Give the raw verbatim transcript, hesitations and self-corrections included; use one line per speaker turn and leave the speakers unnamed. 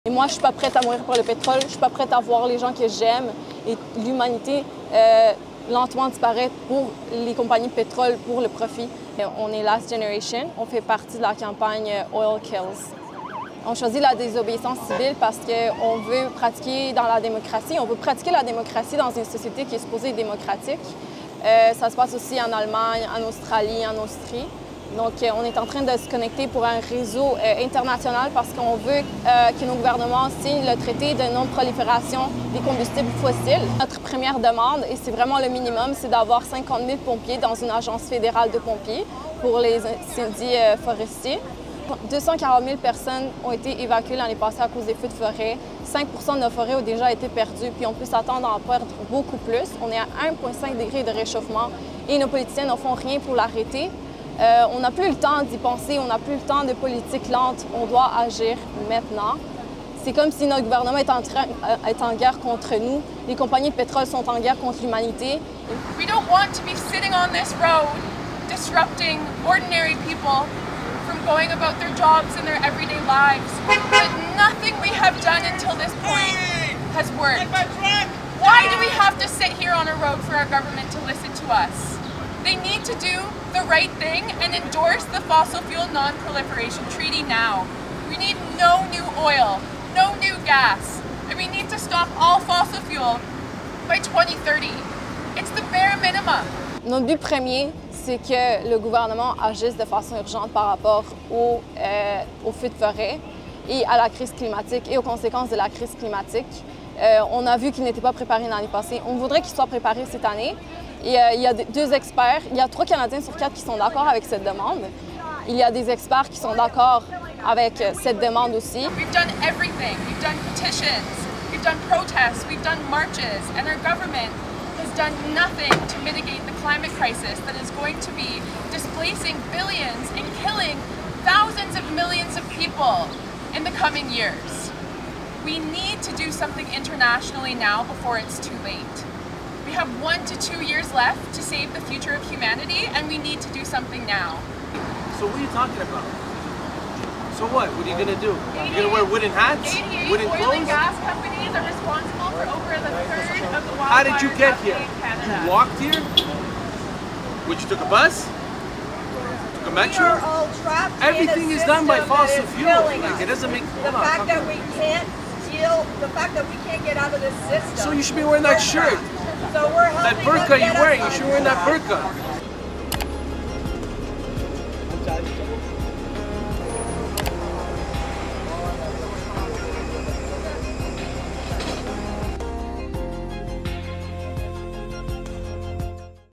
Et moi, je suis pas prête à mourir pour le pétrole, je suis pas prête à voir les gens que j'aime et l'humanité euh, lentement disparaître pour les compagnies de pétrole, pour le profit. Et on est Last Generation, on fait partie de la campagne Oil Kills. On choisit la désobéissance civile parce qu'on veut pratiquer dans la démocratie, on veut pratiquer la démocratie dans une société qui est supposée être démocratique. Euh, ça se passe aussi en Allemagne, en Australie, en Austrie. Donc, euh, on est en train de se connecter pour un réseau euh, international parce qu'on veut euh, que nos gouvernements signent le traité de non-prolifération des combustibles fossiles. Notre première demande, et c'est vraiment le minimum, c'est d'avoir cinquante mille pompiers dans une agence fédérale de pompiers pour les incendies euh, forestiers. deux cent quarante mille personnes ont été évacuées l'année passée à cause des feux de forêt. cinq pour cent de nos forêts ont déjà été perdues, puis on peut s'attendre à en perdre beaucoup plus. On est à un virgule cinq degré de réchauffement et nos politiciens ne font rien pour l'arrêter. Euh, on n'a plus le temps d'y penser, on n'a plus le temps de politique lente, on doit agir maintenant. C'est comme si notre gouvernement est en, train, euh, est en guerre contre nous. Les compagnies de pétrole sont en guerre contre l'humanité.
We don't want to be sitting on this road, disrupting ordinary people from going about their jobs and their everyday lives. But nothing we have done until this point has worked. Why do we have to sit here on a road for our government to listen to us? They need to do the right thing and endorse the Fossil Fuel Non-Proliferation Treaty now. We need no new oil, no new gas, and we need to stop all fossil fuel by twenty thirty. It's the bare minimum.
Notre but premier, c'est que le gouvernement agisse de façon urgente par rapport au, euh, aux feux de forêt et à la crise climatique et aux conséquences de la crise climatique. Euh, on a vu qu'il n'était pas préparé l'année passée. On voudrait qu'il soit préparé cette année. Et euh, il y a deux experts, il y a trois Canadiens sur quatre qui sont d'accord avec cette demande. Il y a des experts qui sont d'accord avec cette demande aussi.
We've done everything. We've done petitions, we've done protests, we've done marches, and our government has done nothing to mitigate the climate crisis that is going to be displacing billions and killing thousands of millions of people in the coming years. We need to do something internationally now before it's too late. We have one to two years left to save the future of humanity, and we need to do something now.
So what are you talking about? So what? What are you going to do? You're going to wear wooden hats?
eighty-eight
Wooden
oil
clothes?
and gas companies are responsible for over the third of the wildfires.
How did you get here?
happening in Canada.
You walked here? What, you took a bus? Took a metro?
We are all trapped
Everything
in a
is done by
system that
fossil
is
fuel.
killing
Like,
us.
it doesn't make...
The
hold on,
fact
talk
that
about-
we can't deal, the fact that we can't get out of this system.
So you should be wearing that
We're
shirt.
trapped. So we're
That
helping
burqa
them
you're
get
wearing,
us
you should
out
be wearing
of
that burqa.